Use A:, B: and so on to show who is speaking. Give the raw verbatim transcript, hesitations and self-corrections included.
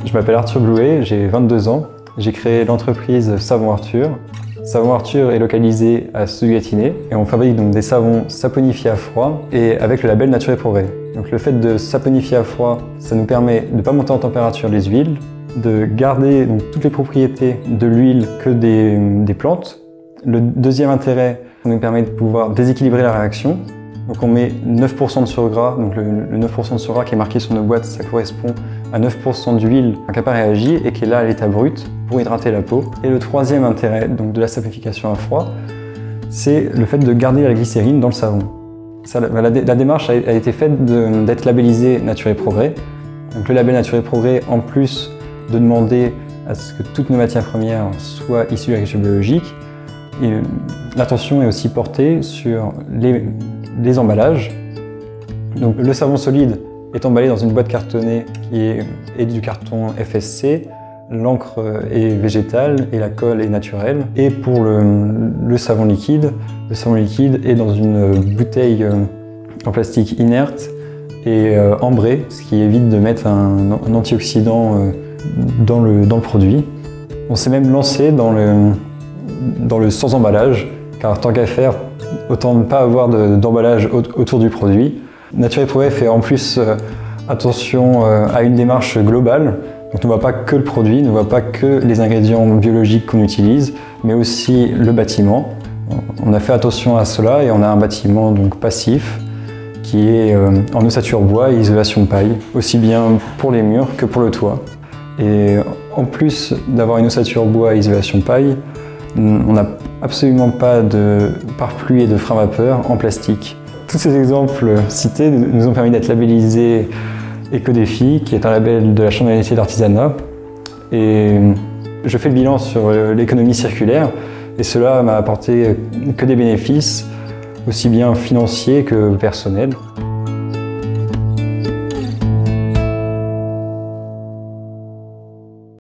A: Je m'appelle Arthur Blouet, j'ai vingt-deux ans. J'ai créé l'entreprise Savon Arthur. Savon Arthur est localisé à Sous-du-Gâtinais et on fabrique donc des savons saponifiés à froid et avec le label Nature et Progrès. Donc le fait de saponifier à froid, ça nous permet de ne pas monter en température les huiles, de garder donc, toutes les propriétés de l'huile que des, des plantes. Le deuxième intérêt, ça nous permet de pouvoir déséquilibrer la réaction. Donc on met neuf pour cent de surgras, donc le, le neuf pour cent de surgras qui est marqué sur nos boîtes, ça correspond à neuf pour cent d'huile qui n'a pas réagi et qui est là à l'état brut pour hydrater la peau. Et le troisième intérêt donc, de la saponification à froid, c'est le fait de garder la glycérine dans le savon. Ça, la, la, la démarche a, a été faite d'être labellisé Nature et Progrès. Donc le label Nature et Progrès, en plus de demander à ce que toutes nos matières premières soient issues de l'agriculture biologique, l'attention est aussi portée sur les, les emballages. Donc, le savon solide est emballé dans une boîte cartonnée qui est, est du carton F S C, l'encre est végétale et la colle est naturelle. Et pour le, le savon liquide, le savon liquide est dans une bouteille en plastique inerte et euh, ambrée, ce qui évite de mettre un, un antioxydant euh, dans, le, dans le produit. On s'est même lancé dans le dans le sans emballage, car tant qu'à faire, autant ne pas avoir d'emballage de, autour du produit. Nature et Progrès fait en plus euh, attention euh, à une démarche globale, donc on ne voit pas que le produit, on ne voit pas que les ingrédients biologiques qu'on utilise, mais aussi le bâtiment. On a fait attention à cela et on a un bâtiment donc passif qui est euh, en ossature bois et isolation paille, aussi bien pour les murs que pour le toit. Et en plus d'avoir une ossature bois et isolation paille, on n'a absolument pas de pare-pluie et de frein vapeur en plastique. Tous ces exemples cités nous ont permis d'être labellisés Éco-Défi, qui est un label de la Chambre d'agriculture et d'artisanat. Et je fais le bilan sur l'économie circulaire et cela m'a apporté que des bénéfices, aussi bien financiers que personnels.